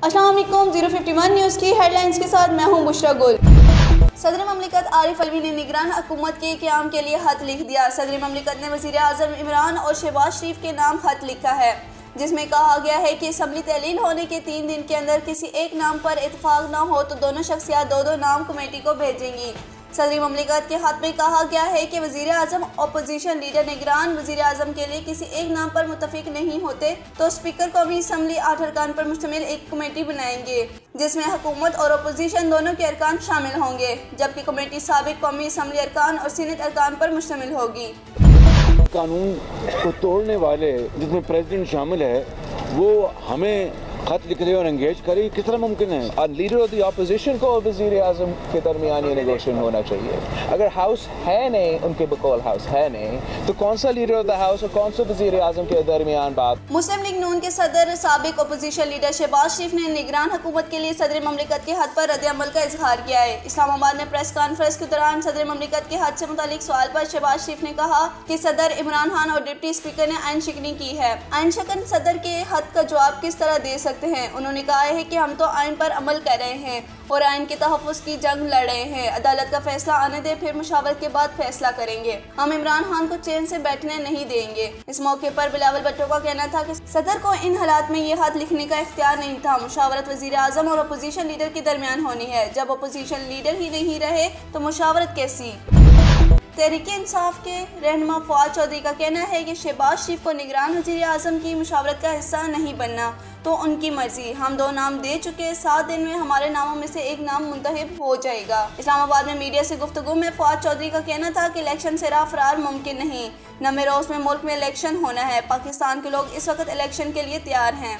अस्सलाम वालेकुम 051 न्यूज़ की हेडलाइंस के साथ मैं हूं बुशरा गुल। सदर ममलिकत आरिफ अलवी ने निगरान हुकूमत के क़याम के लिए खत लिख दिया। सदर ममलिकत ने वज़ीर आज़म इमरान और शहबाज शरीफ के नाम खत लिखा है, जिसमें कहा गया है कि असम्बली तहलील होने के 3 दिन के अंदर किसी एक नाम पर इतफाक़ न हो तो दोनों शख्सियात दो नाम कमेटी को भेजेंगी। सदर ममलिकत के खत में कहा गया है कि वज़ीर आज़म अपोजिशन लीडर निगरान वज़ीर आज़म के लिए किसी एक नाम पर मुतफिक नहीं होते तो स्पीकर कौमी असम्बली 8 अरकान पर मुश्तमिल एक कमेटी बनाएंगे, जिसमें हुकूमत और अपोजिशन दोनों के अरकान शामिल होंगे, जबकि कमेटी साबिक कौमी असम्बली अरकान और सीनेट अरकान पर मुश्तमिल होगी। कानून को तोड़ने वाले जिसमें प्रेसिडेंट शामिल है वो हमें खत लिख रहे और एंगेज करें, किस तरह मुमकिन है? लीडर ऑफ द अपोजिशन को वज़ीर आज़म के दरमियान ये नेगोशिएशन होना चाहिए। अगर हाउस है नहीं, उनके बकौल हाउस है नहीं, तो कौन सा लीडर ऑफ द हाउस और कौन सा वज़ीर आज़म के दरमियान बात? मुस्लिम लीग नून के सदर साबिक अपोजिशन लीडर शहबाज शरीफ ने निगरान हुकूमत के लिए सदर ममलिकत के हद पर रद्द-ए-अमल का इजहार किया है। इस्लामाबाद में प्रेस कॉन्फ्रेंस के दौरान सदर ममलिकत के हद से मुतालिक सवाल पर शहबाज शरीफ ने कहा कि सदर इमरान खान और डिप्टी स्पीकर ने आइन शिकनी की है। आइन शिकन सदर के हद का जवाब किस तरह दे सकते हैं? उन्होंने कहा है कि हम तो आइन पर अमल कर रहे हैं और आइन के तहफ़्फ़ुज़ की जंग लड़ रहे हैं। अदालत का फैसला आने दे, फिर मुशावरत के बाद फैसला करेंगे। हम इमरान खान को चैन से बैठने नहीं देंगे। इस मौके पर बिलावल भुट्टो का कहना था कि सदर को इन हालात में ये खत लिखने का इख्तियार नहीं था। मुशावरत वज़ीर आज़म और अपोजिशन लीडर के दरमियान होनी है। जब अपोजिशन लीडर ही नहीं रहे तो मुशावरत कैसी? तहरीक इंसाफ के रहनुमा फवाद चौधरी का कहना है कि शहबाज शरीफ को निगरान वज़ीर आज़म की मुशावरत का हिस्सा नहीं बनना तो उनकी मर्जी। हम 2 नाम दे चुके, 7 दिन में हमारे नामों में से एक नाम मुंतखब हो जाएगा। इस्लामाबाद में मीडिया से गुफ्तगू में फवाद चौधरी का कहना था कि इलेक्शन से राह फरार मुमकिन नहीं। नमे रोज़ में मुल्क में इलेक्शन होना है। पाकिस्तान के लोग इस वक्त इलेक्शन के लिए तैयार हैं।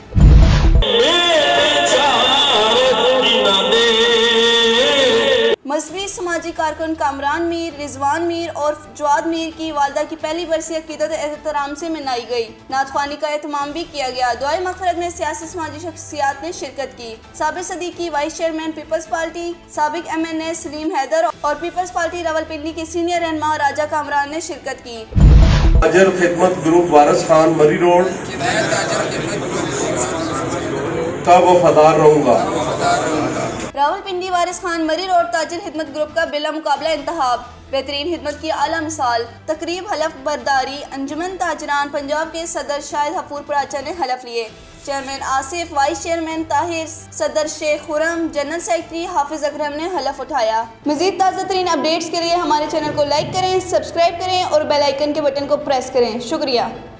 मजहबी समाजी कारकुन कामरान मीर, रिजवान मीर और जवाद मीर की वालदा की पहली बरसी अकीदत एहतराम से मनाई गई। नात ख्वानी का एहतमाम भी किया गया। दुआए मग़फ़िरत में सियासी समाजी शख्सियात ने शिरकत की। Sabir Sadiqi vice chairman people's party, साबिक MNA सलीम हैदर और पीपल्स पार्टी रावलपिंडी के सीनियर रहनुमा राजा कामरान ने शिरकत की। ताजर खिदमत ग्रुप वारिस खान मरी रोड का वफादार रहूँगा। रावलपिंडी वारिस खान मरी रोड ताजिर खिदमत ग्रुप का बिला मुकाबला इंतखाब, बेहतरीन खिदमत की आला मिसाल। तकरीब हलफ बरदारी अंजुमन ताजरान पंजाब के सदर शाहिद हफूर पराचा ने हलफ लिए। Chairman Asif, vice chairman Tahir, सदर शेख खुरम, जनरल सेक्रेटरी हाफिज अकरम ने हलफ उठाया। मज़ीद ताज़ा तरीन अपडेट्स के लिए हमारे चैनल को लाइक करें, सब्सक्राइब करें और बेल आइकन के बटन को प्रेस करें। शुक्रिया।